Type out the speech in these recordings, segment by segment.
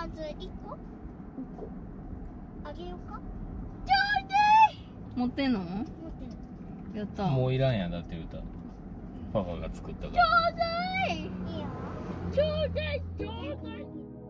かず1個あげようか。ちょうだい。 持ってんの？ 持ってる。 やった。 もういらんやん、だって歌パパが作ったから。 ちょうだい。いいよ。ちょうだいちょうだい。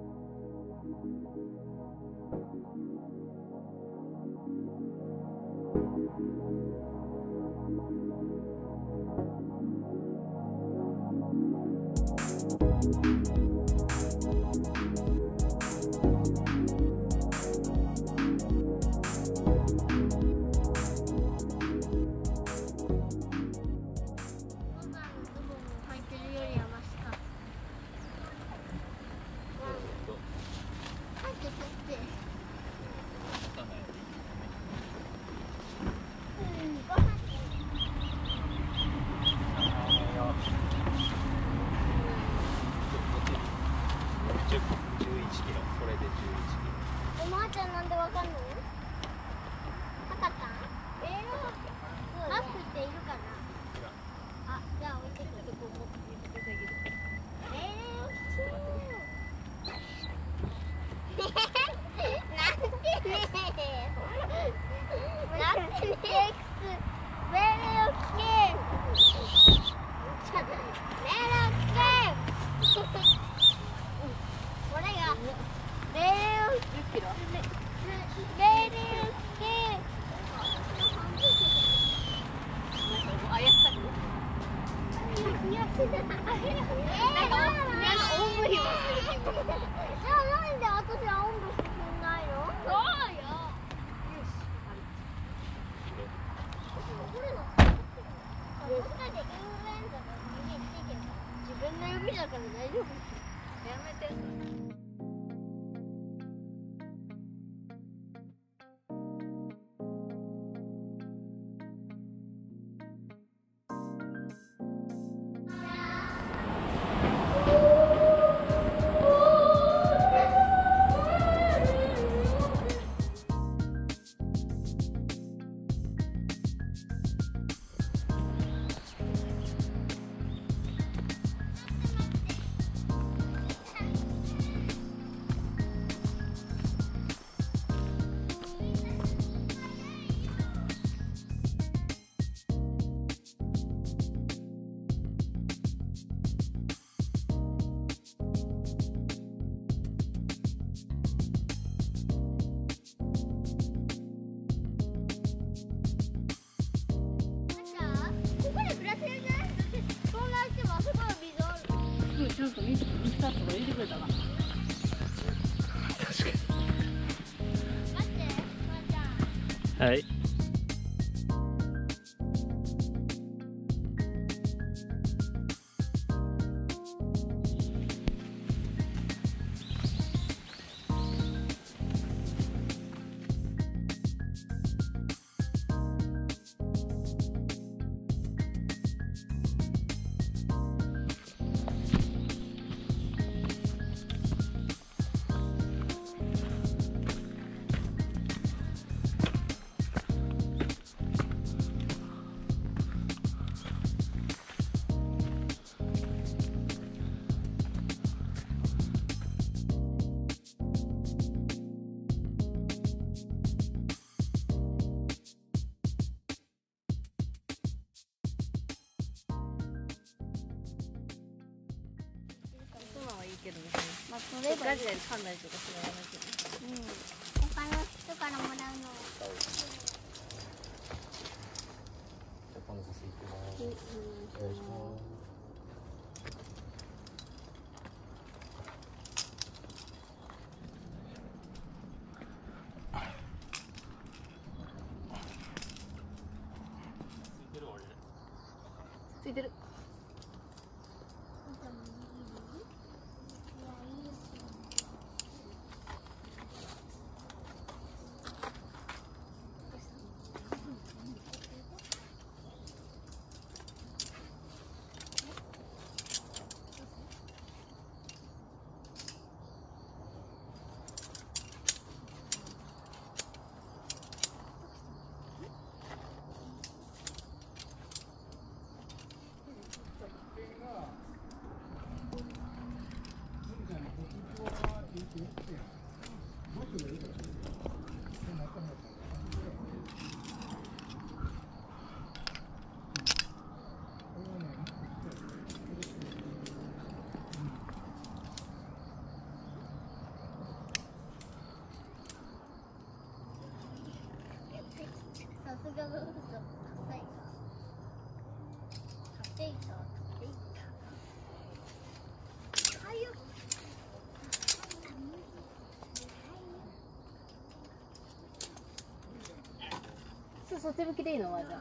おばあちゃんなんでわかんの？なかった？マスクっているかな？あ、じゃあ置いてくる。なんてねこれが自分の指だから大丈夫。やめて。 ちゃんとミスターとか入れてくれたな。 確か待って、まーちゃん。 に。はい。 けどね。 まあ、そればガジラで噛んだりとかしないけど。 他の人からもらうの。 パンさせていきます。お願いします。 ついてる。 すがの嘘硬いか硬いかはいよそう、そっち向きでいいの、まーちゃん。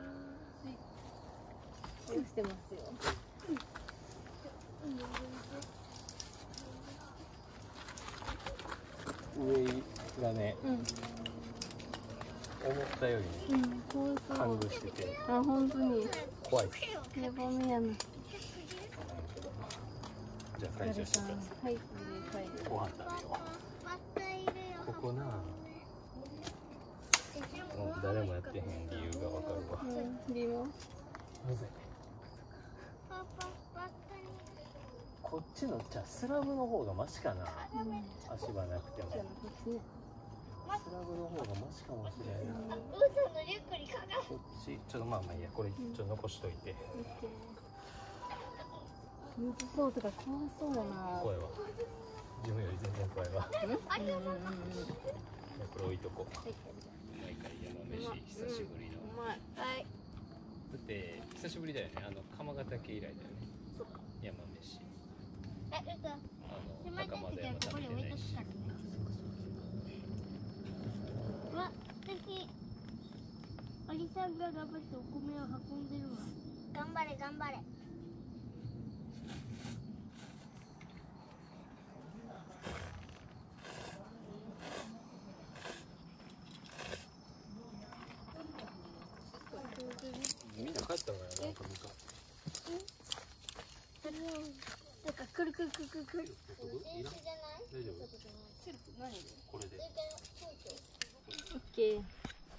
押してますよ。 上がね、 うん。 思ったよりうん、本当。 ハングしててあ、本当に。 怖いです。 やばめやな。 じゃあ会場してください。 はい、 ご飯食べよう。ここな、もう誰もやってへん理由がわかるわ。 うん、リモ。 むずい。こっちのじゃあスラブの方がマシかな。足場なくても。 じゃあ、こっちね。 スラブの方がマシかもしれないな。 ウーさんのリュックにかかる。 こっちちょっとまあまあいいや、これちょっと残しといて。 むずそうとか怖そうだな。 怖いわ。自分より全然怖いわ。 うん。 これ置いとこう。 はい。 毎回山飯久しぶりの。 うまい。 はい。 だって久しぶりだよね。鎌ヶ岳以来だよね。 そっか。 山飯。 ウーさん。 高間でも食べてないし。 わ、私。おじさんが頑張ってお米を運んでるわ。頑張れ頑張れ。 みんな帰ったのよ。なんかなんかくるくるくるくるくる。 いらん？大丈夫？ 何で？ これで。 オッケー。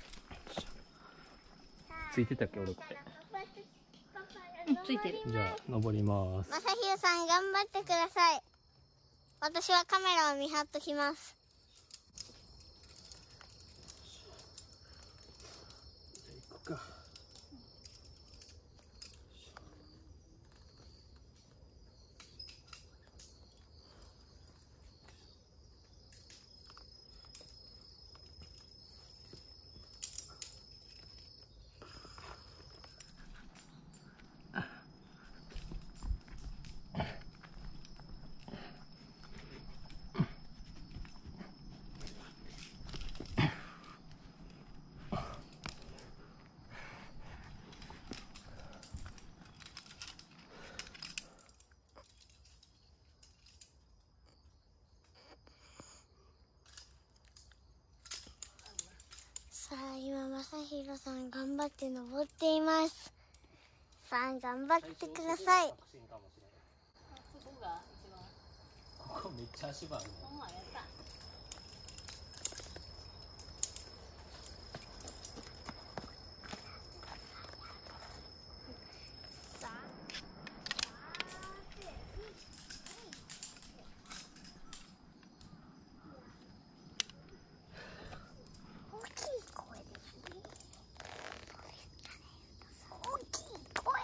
ついてたっけ俺これ。 ついてる。 じゃあ登ります。 まさひろさん頑張ってください。私はカメラを見張っときます。 行くか。 さあ今まさひろさん頑張って登っています。さあ頑張ってください。 そこが一番。 ここめっちゃ足場あるね。 ほんまやった。 大きい声ですね。大きい声。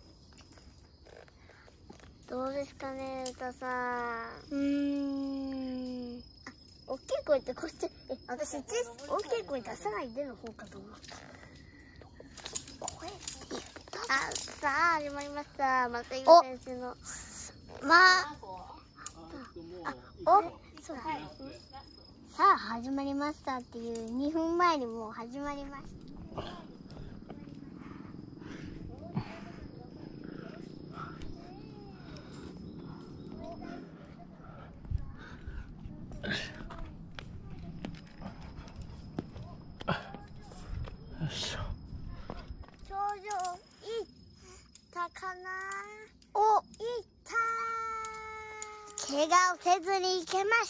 どうですかね、歌さん。大きい声ってこっち、私大きい声出さないでの方かと思った。声って言った。さあ始まりました。またゆう先生のそうだ。さあ始まりましたっていう2分前にもう始まりました。頂上行ったかな。お、行ったー。怪我をせずに行けました。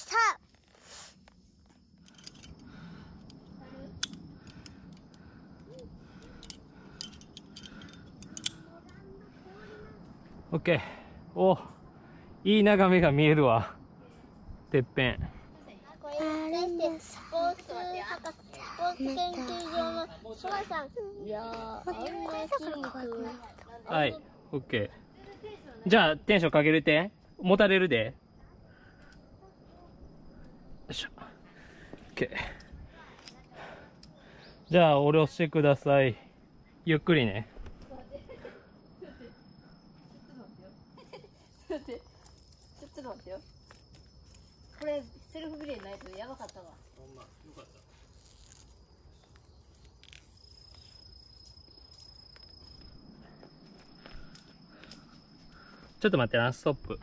オッケー。お、いい眺めが見えるわ。てっぺん。 これスポーツ研究所のソラさん。いやー、 はい、オッケー。じゃあテンションかけるて。持たれるで。よいしょ。オッケー。 じゃあ下ろしてください。ゆっくりね。 ちょっと待ってよ。これセルフビレーないとやばかったわ。 ほんまよかった。ちょっと待ってな、ストップ。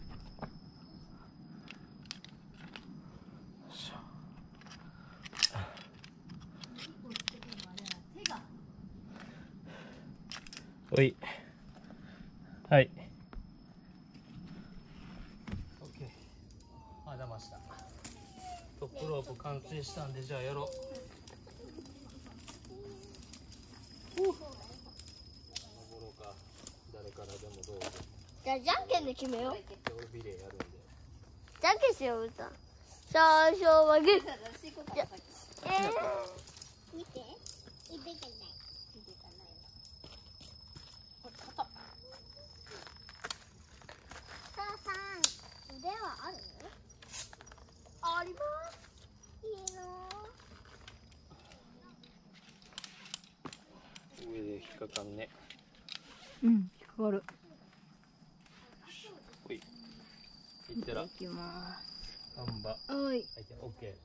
おい。はい。オッケー。あ、騙した。トップロープ完成したんで、じゃあやろう。登ろうか。誰からでもどうぞ。 じゃあじゃんけんで決めよう。 俺ビレーやるんで。 じゃんけんしよう、歌。最初はグー。見て。指がない。母さん、腕はある？あります。いいの？ 上で引っかかんね。 うん、引っかかる。 ほい。いってら。 いきまガンバ。 す。はい。 はい、オッケー。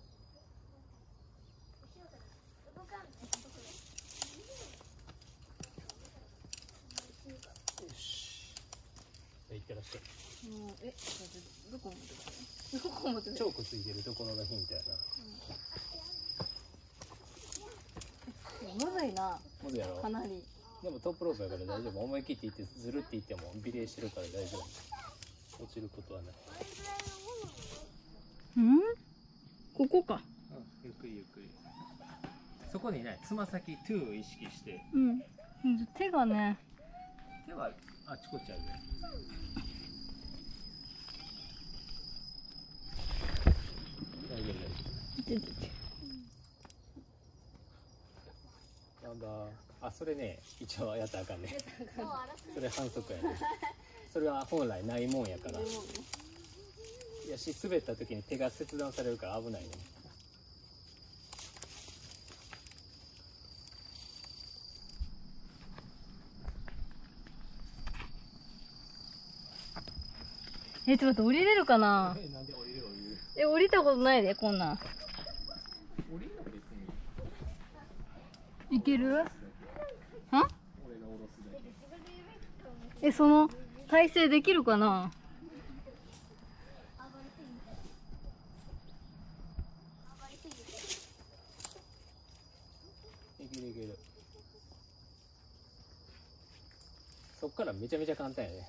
よし。いってらっしゃい。 もうどこ持ってたの？どこ持ってたの？ チョークついてるところがヒントやな。 むずいな。 むずいやろ。 かなり。 でもトップロープやから大丈夫。思い切っていってずるっていってもビレーしてるから大丈夫。落ちることはない。 うん？ここか。 うん、ゆっくりゆっくり。そこにね、つま先トゥーを意識して。 うん。手がね。 手はあっちこっちあるよ。大丈夫大丈夫。なんだ。あ、それね、一応やったらあかんね。それ反則やね。それは本来ないもんやから。いやし、滑った時に手が切断されるから危ないね。 ちょっと待って、降りれるかな？ なんで降りる降りる。 降りたことないで、こんなん。 降りるの別に。 いける？は？ 俺が降ろすだけ。 その体勢できるかな？ いけるいける。そっからめちゃめちゃ簡単やね。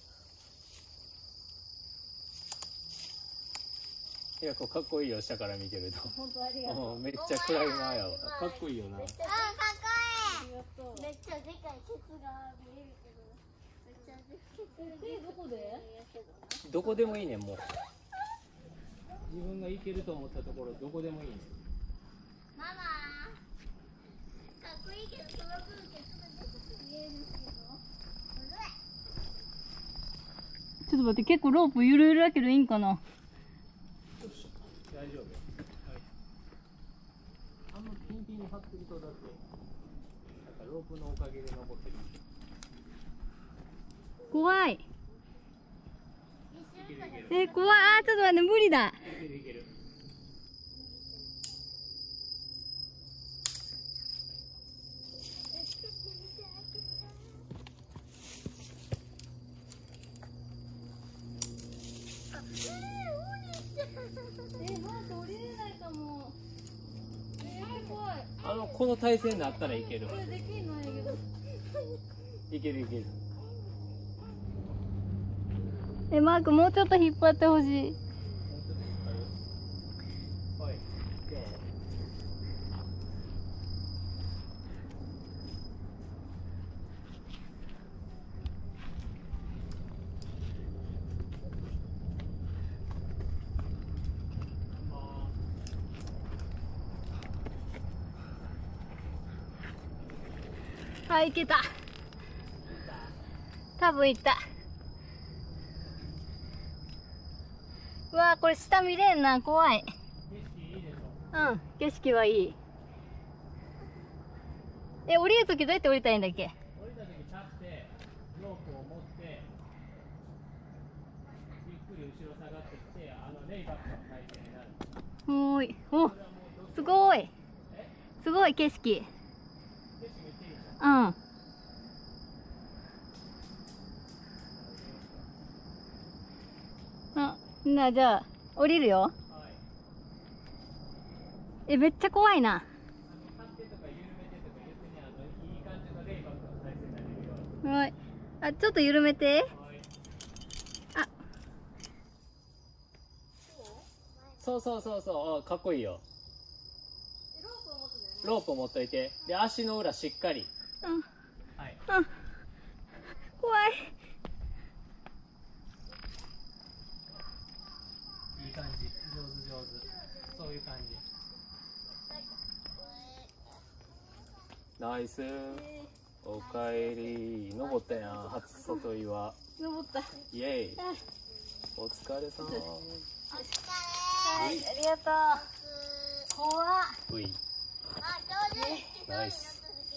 いや、こうかっこいいよ、下から見てると。 本当ありがとう。 めっちゃクライマーやわ。かっこいいよな。 あ、かっこいい。めっちゃでかいケツが見えるけど。めっちゃでかい。 どこで？ どこでもいいねん、もう。自分が行けると思ったところ、どこでもいいねん。 ママ。かっこいいけど、その分ケツがでかく見えるけど。むずい。 ちょっと待って、結構ロープゆるゆるだけどいいんかな？ 大丈夫。はい。あんまピンピンに張ってるとだって、なんかロープのおかげで登ってる。 怖い。 いけるいける。 怖い。ちょっと待って、無理だ。 いけるいける。 降りれないかも。怖い。 この体勢になったらいける。 これできんのやけど。 いけるいける。 マークもうちょっと引っ張ってほしい。 もうちょっと引っ張る。はい。じゃはい、行けた。多分行った。うわー、これ下見れんな、怖い。 景色いいでしょ。 うん、景色はいい。 降りるときどうやって降りたらいいんだっけ？ 降りた時立ってロープを持ってゆっくり後ろ下がってきてレイバックの体勢になる。 おーい。お、すごい。すごい景色。 景色めっちゃいいでしょ。 うん。じゃあ降りるよ。 はい、 めっちゃ怖いな。 立ってとか緩めてとか言ってね、いい感じのレイバックの体勢になれるよ。 はい。ちょっと緩めて。 はい、 あ、 そうそうそうそう、かっこいいよ。ロープを持っといて、で足の裏しっかり。 うん。 はい。 うん。怖い。 いい感じ、上手上手、そういう感じ。ナイス。おかえり。登ったやん、初外岩。 登った。 イエイ。お疲れさん。 お疲れ。 はい、ありがとう。怖っ。 うい。 あ、ちょうどいい。 ナイス。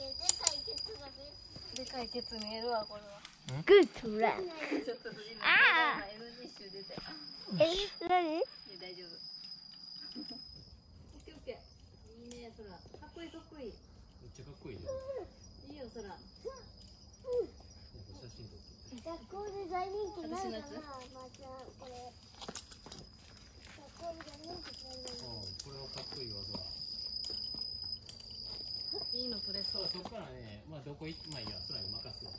でかいケツが見える。 でかいケツ見えるわ、これは。 グッドラック。 ちょっと今、 あ NG 集出たよ。 何？ 大丈夫。オッケーオッケー。いいね、空。かっこいいかっこいい。 めっちゃかっこいいよ。 いいよ、空。 写真撮って。 学校で大人気になるかな。 私のやつまたこれ。学校で大人気になる。 これはかっこいいわ、空。 いいの撮れそう。 そこからね、まあどこ行って、まあいいや、空に任すわ。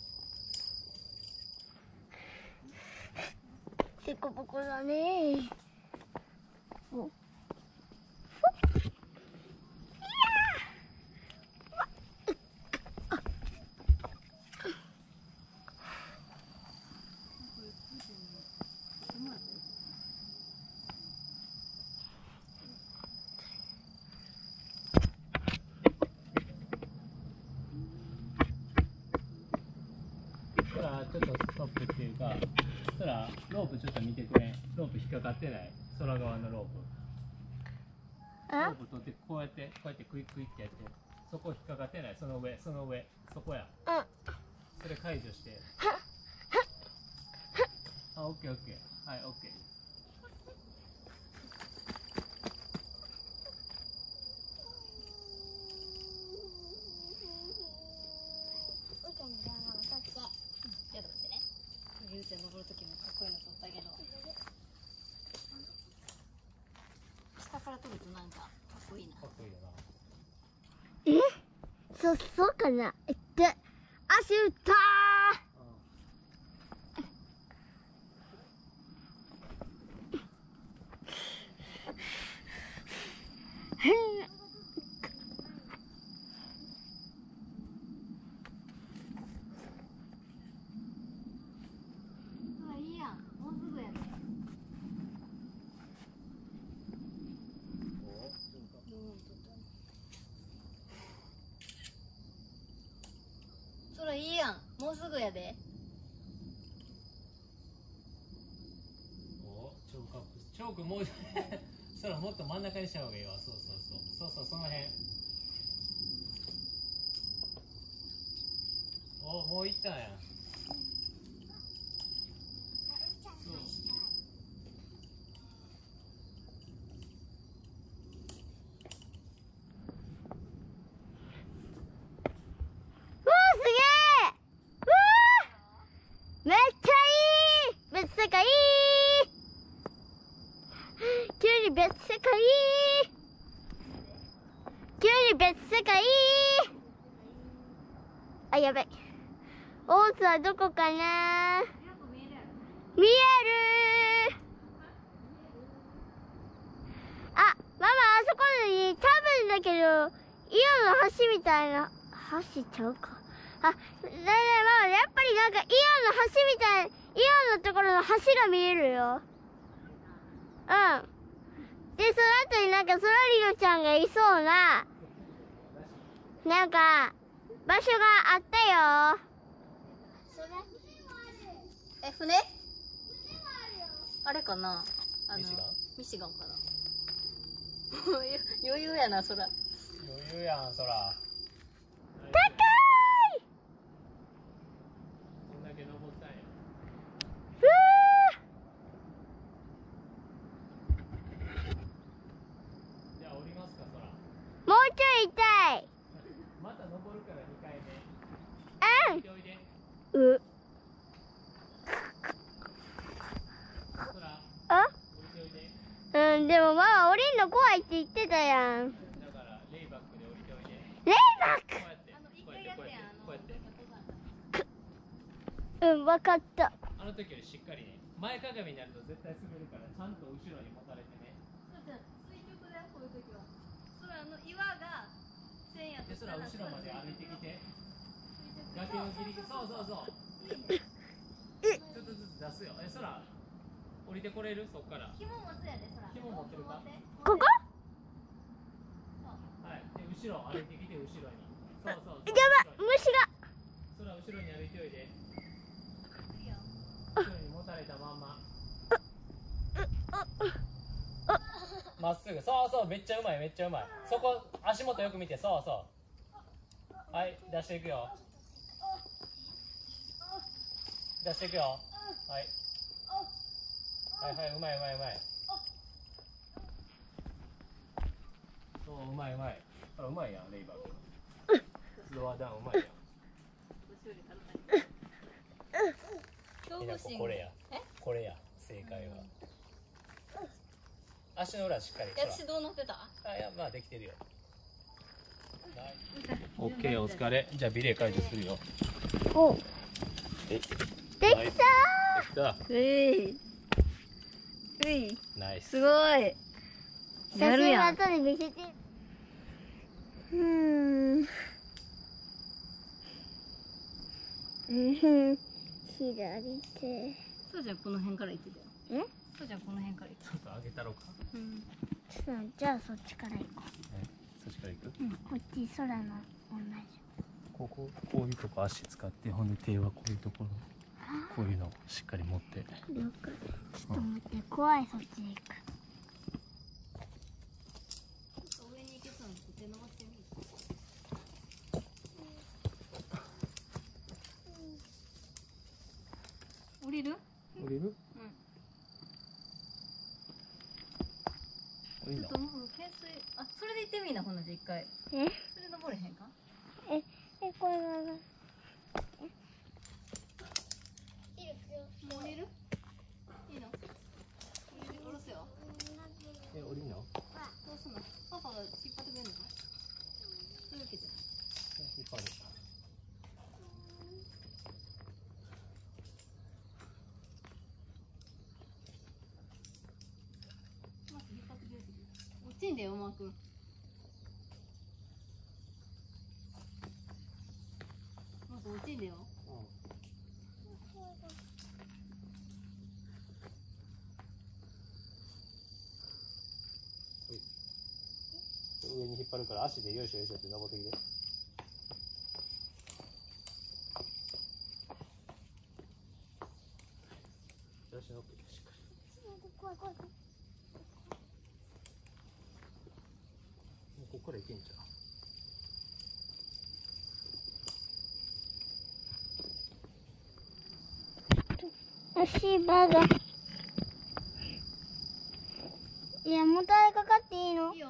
でこぼこだね。お。 空ちょっとストップっていうか、空ロープちょっと見てくれ。ロープ引っかかってない。空側のロープ。ロープ取ってこうやってクイックイってやって、そこ引っかかってない。その上、そこや。それ解除して。あ、オッケーオッケー。はい、オッケー。 ちょっと待ってね。ゆうちゃん登るときもかっこいいの撮ってあげるわ。下から撮るとなんかかっこいいな。 かっこいいよな。 そうかな。足打ったー。 いいやん。もうすぐやね。空いいやん。もうすぐやで。 お、チョークアップ。チョークもう空もっと真ん中にした方がいいわ。そうその辺。お、もう行ったんや。 めっちゃいい。別世界。急に別世界。急に別世界。あ、やべ。オースはどこかな。見える。あ、ママ、あそこに多分だけどイオンの橋みたいな橋ちゃうか。あ、ママ、やっぱりなんかイオンの橋みたい、イオンのところの橋が見えるよ。うん。で、その後になんかソラリロちゃんがいそうな、なんか、場所があったよ。 船？あれかな。ミシガンかな。余裕やな、空。 余裕やん、空。 う。あ？うん、でもママ降りんの怖いって言ってたやん。 だからレイバックで降りておいで。 レイバック。 こうやってこうやってこうやってうん、わかった。 あの時よりしっかりね、前かがみになると絶対滑るからちゃんと後ろに持たれてね。 垂直だよ、こういう時は。それ岩が線やとで、そら後ろまで歩いてきて、崖そうのギリギリ、そうそうそう。ちょっとずつ出すよ。そら降りてこれる？そっから。 紐持つやで、そら。 紐持ってるか？ ここ？ はい。で、後ろ歩いてきて後ろに。そうそうそう。 やば、虫が。 そら後ろに歩いておいで。後ろに持たれたまんま。まっすぐ。そうそう、めっちゃうまい、めっちゃうまい。そこ足元よく見て、そうそう。はい、出していくよ。出していくよ。はい。はいはい、うまいうまいうまい。そう、うまいうまい。あ、うまいやん、レイバー君。ロアダウンうまいやん。みなここれや。これや、正解は。足の裏しっかり。 私どうなってた？ あ、いや、まあできてるよ。オッケー、お疲れ。じゃあビレ解除するよ。 お。 できたできた。ナイス。 すごい。 写真後で見せて。左手。 そうじゃん、この辺から行ってたよ。 え？ そうじゃん、この辺から行ってちょっと上げたろうか。 じゃあそっちから行こそっちから行く？ う。こっち空の同じ。 こういうとこ足使って、ほんで手はこういうところ、こういうのをしっかり持って。 了解。ちょっと待って、怖い、そっちへ行く。 上に行けそうなの手伸ばしてみる。降りる？ 降りる？降りんの？ ちょっともう懸垂、あ、それで行ってみんな、ほんなじゃ一回。 え？ それ登れへんか？ これが。 もう降りる？いいの？降ろすよ。 降りんの？ どうすんの？パパが引っ張ってくれんのか？そういうわけじゃない。 引っ張る。 まず引っ張ってくれてる。落ちんだよ、マー君。まず落ちんだよ。 上に引っ張るから足でよいしょよいしょって登ってきて。足乗っけてしっかり。 怖い怖い。 もうここから行けんじゃん。 足場が。いや、もたれかかっていいの？ いいよ。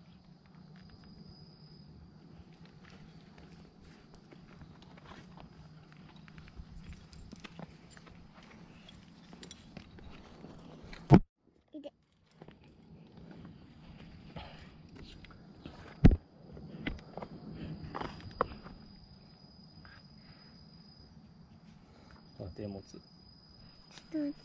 手持つ。 ちょっと待って。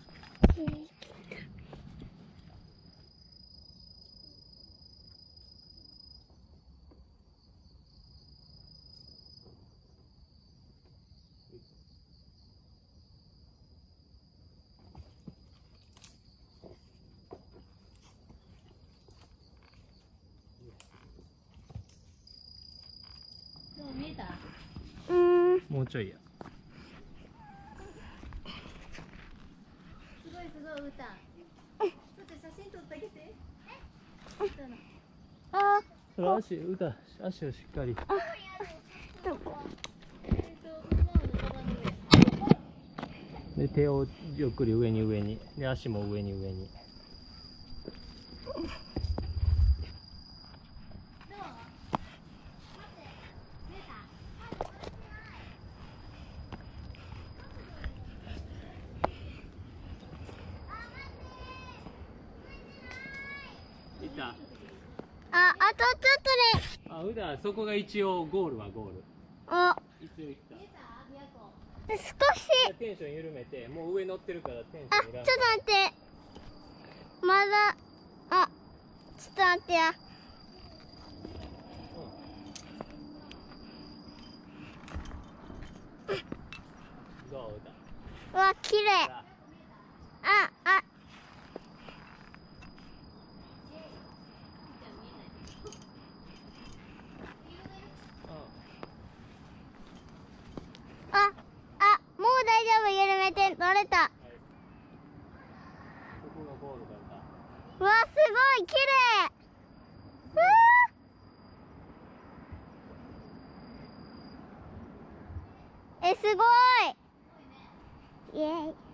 どう見えた？ もうちょいや。 すごいすごい、うた。ちょっと写真撮ってあげて。 あ、 それ足をしっかり。 どこ？ で、手をゆっくり上に上に。で、足も上に上に。 うだ、そこが一応ゴールはゴール。 あ、 一応行った。 少し。 テンション緩めて、もう上乗ってるからテンシあ、 ョンいらん。 ちょっと待って。まだ、あ、ちょっと待ってや。 どうだ。 うわ、綺麗。あ、あ。あ、あ、もう大丈夫、緩めて、乗れた。 ここがゴールだった。 うわ、すごい、綺麗。うわー。すごい。イエイ。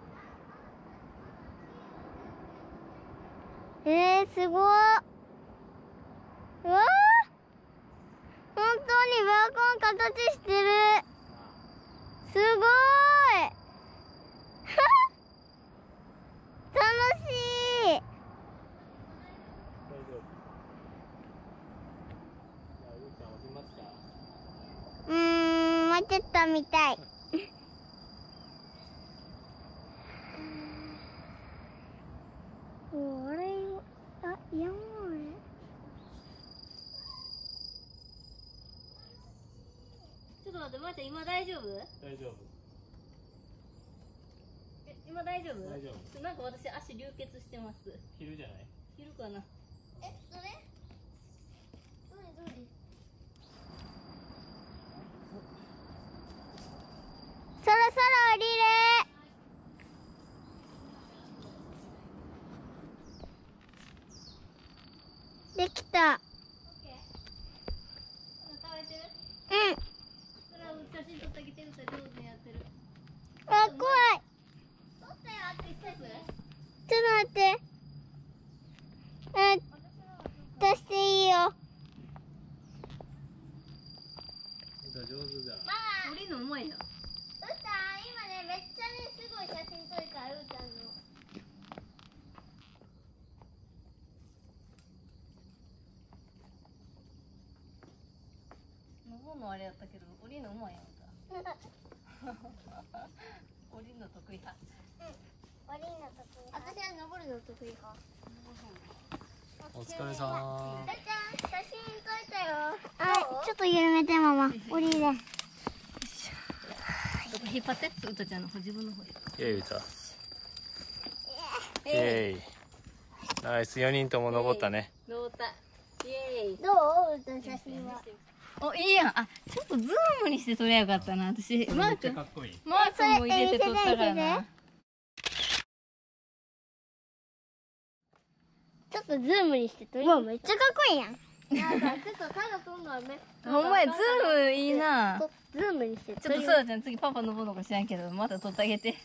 すごい。うわー。本当に琵琶湖の形してる。すごい。楽しい。 大丈夫。じゃあ、ゆうちゃん降りますか。 もうちょっと見たい。あれ、あ、山へ。 ちょっと待って、まーちゃん、今大丈夫？ 大丈夫。 今大丈夫？ 大丈夫。 なんか私足流血してます。 昼じゃない？ 昼かな。 どれ？どれ？そろそろ降りる。できた。 食べてる？ うん。 それは写真撮ってあげてるから上手にやってる。 あ、怖い。 撮ったよ、あと一つ。 ちょっと待って。出していいよ。 上手だ。 降りるのうまいよ。 うーたん、今ね、めっちゃね、すごい写真撮るから、うーたんの。 登るのあれやったけど、降りるのうまいやんか。降りるの得意派。 降りるの得意。私は登るの得意派。 お疲れさん。 うーちゃん、写真撮れたよ。はい、ちょっと緩めて、ママ。降りれ。 どこ引っ張って、うたちゃんの方、自分の方へ。 ゆうた。イエーイ。ナイス、4人とも登ったね。 登った。イエーイ。 どううーたん写真は。 お、いいやん。あ、ちょっとズームにして撮ればよかったな。私、マー君。 かっこいい。 マー君も入れて撮ったからな。 ちょっとズームにして撮り。うわ、めっちゃかっこいいやん。なんか、ちょっとただ撮るのはね。 ほんまや、ズームいいな。 ズームにしてちょっとそうだちゃん、次パパ登るのか知らんけど、また撮ってあげて。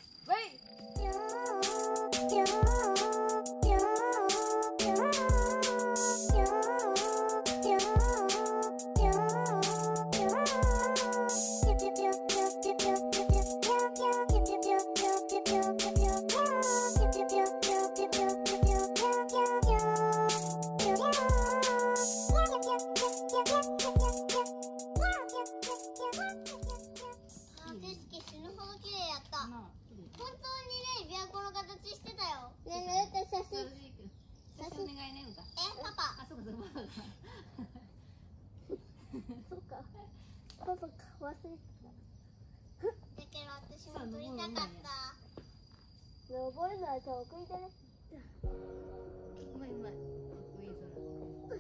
パパ忘れてた。だけど私も撮りたかった。登るのは得意だね。 うまいうまい。かっこいいそれ。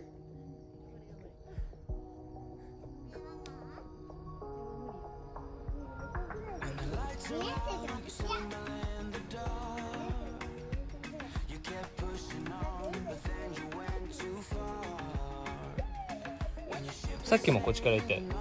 さっきもこっちから行って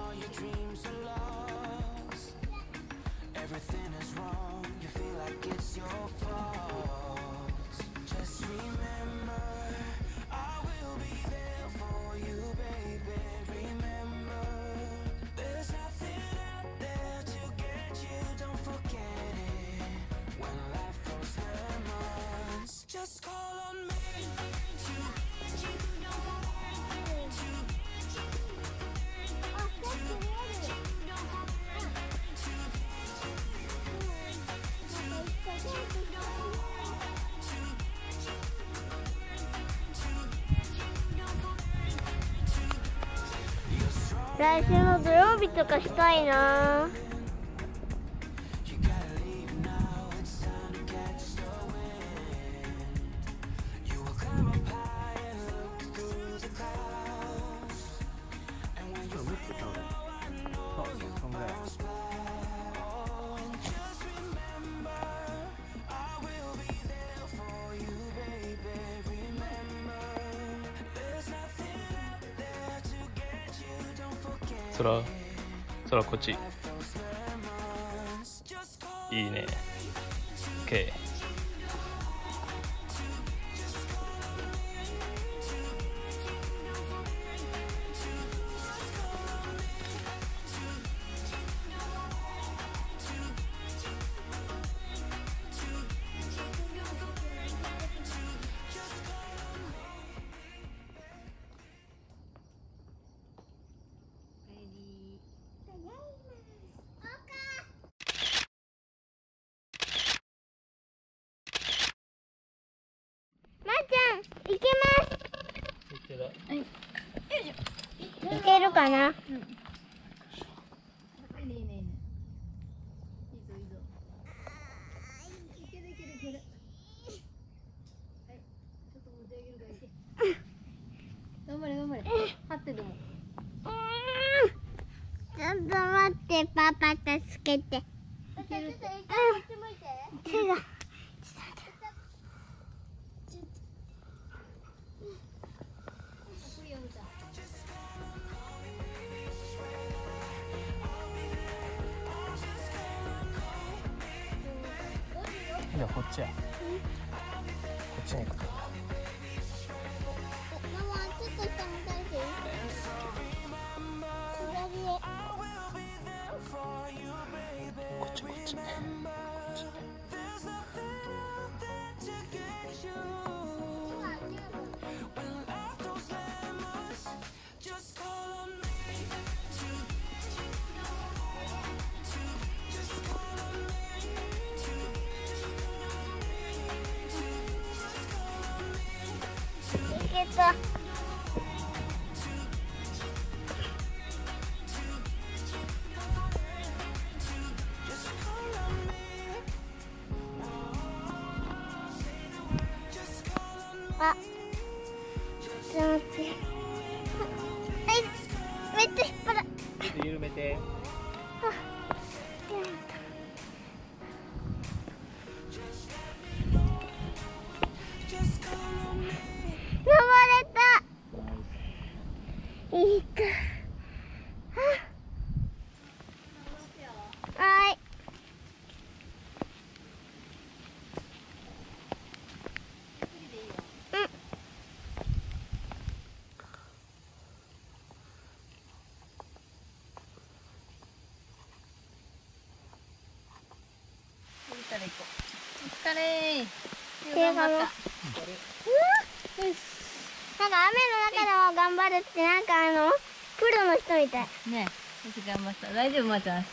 来週の土曜日とかしたいな。 空こっちいいね。 OK。 いけます。いけるかな。 いいねいいねいいね。いいぞいいぞ。いけるいけるいける。はい。ちょっと持ち上げるからいけ。頑張れ頑張れ。張ってでも。 ちょっと待って、パパ助けて。 いけるって。 手が。 じゃあこっちや。こっちに行くか。 ママ、ちょっと下向かれていい？左へ。 こっちこっち。 いけた。あ、ちょっと待って。はい、めっちゃ引っ張る。 ちょっと緩めて。 登れた。いいか。はい。 お疲れー。 頑張った。なんか雨の中でも頑張るってなんかプロの人みたい。 ねえ、よく頑張った。大丈夫、まーちゃん足。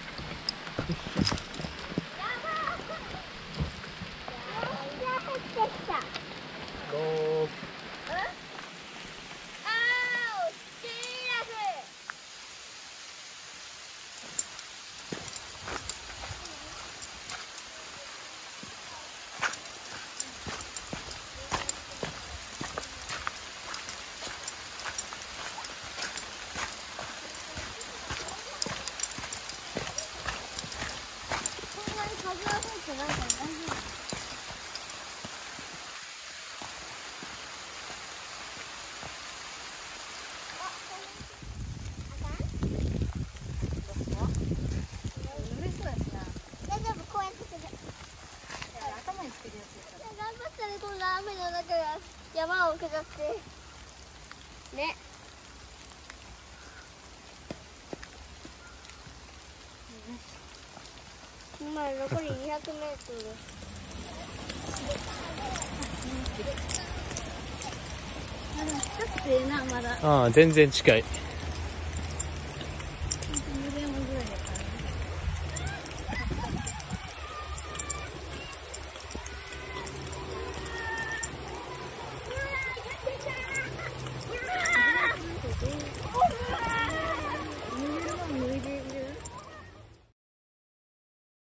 雨の中が山を下ってね。今残り200メートル。 近くてええな、まだ。 ああ、全然近い。